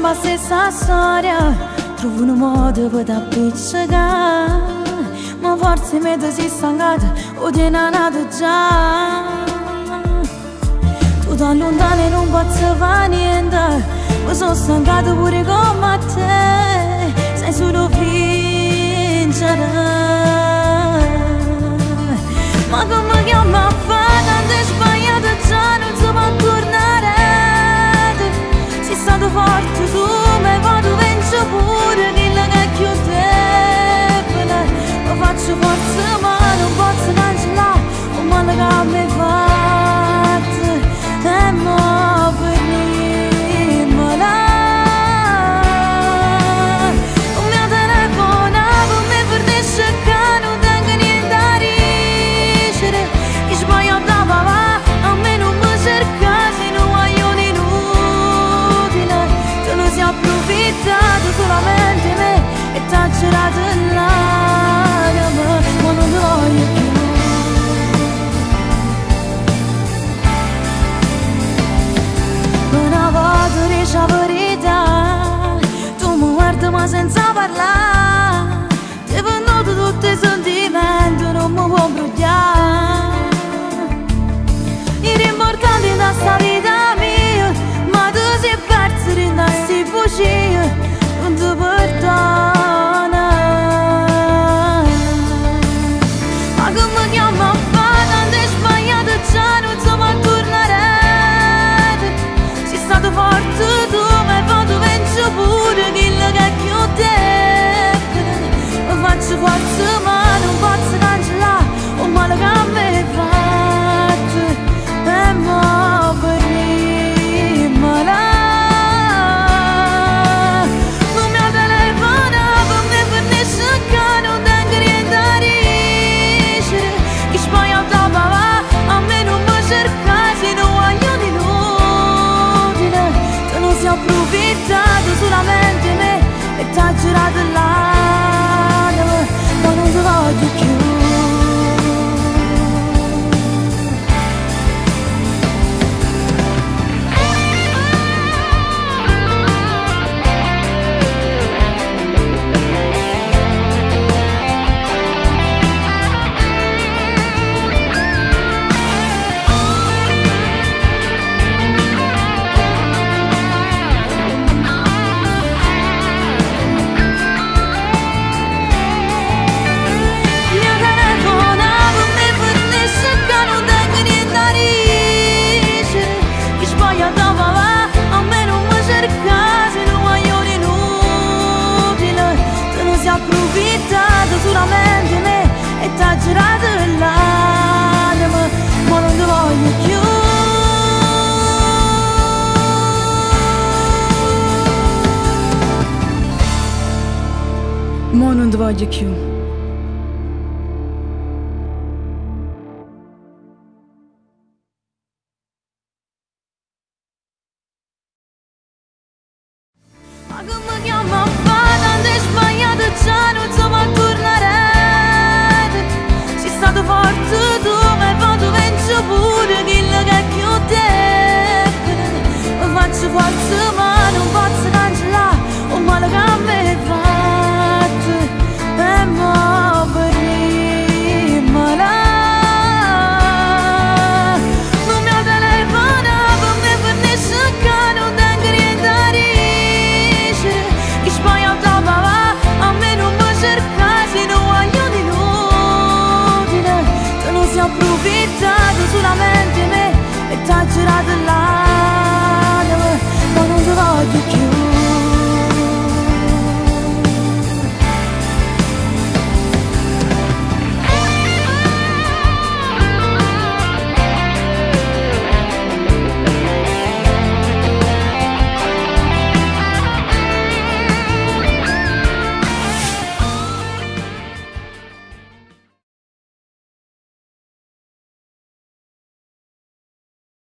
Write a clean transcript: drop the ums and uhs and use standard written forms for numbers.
sempre la stessa storia, trovo un modo per t'appiccicare. Ma forse mi sei stancata o ti è nata già. Tu da lontano non posso fare niente, ma sono stancata pure come te. Sei solo vincere. Ma come chiamo a fare? Tanto è sbagliato già, non si può tornare. Sei stato forte tu, mi vado vince pure quello che è più debole. Lo faccio forza ma non posso cancellare un male che mi hai fatto. E mo' per nimmela. Un mio telefono per me fornisce che non tengo niente a dicere. Che sbaglio da papà, a me non mi cerca se non voglio un inutile. Tu non sei approfittato solamente me e t'ha girato l'anima, ma non ti voglio più. Una volta dici la verità, tu mi guardi ma senza parlare. Ti ho venduto tutti i sentimenti, non mi può bruciare. L'importante in questa vita mia, ma tu sei perso in queste bugie, non ti perdono. Ma come chiamo a fare? Tanto è sbagliato già, non si può tornare. Sei stato forte tu, ma hai fatto vincere pure quello che è più debole. Lo faccio forza ma non posso cancellare un male che mi hai fatto. E mo' per nimmela. Un mio telefono per me fornisce che non tengo niente a dicere. Che sbaglio da papà, a me non mi cerca se non voglio di inutile. Tu non sei approfittato solamente me e t'ha girato l'anima, ma non ti voglio più. Approfittato solamente me e t'ha girato l'anima, ma non ti voglio più. Ma non ti voglio più.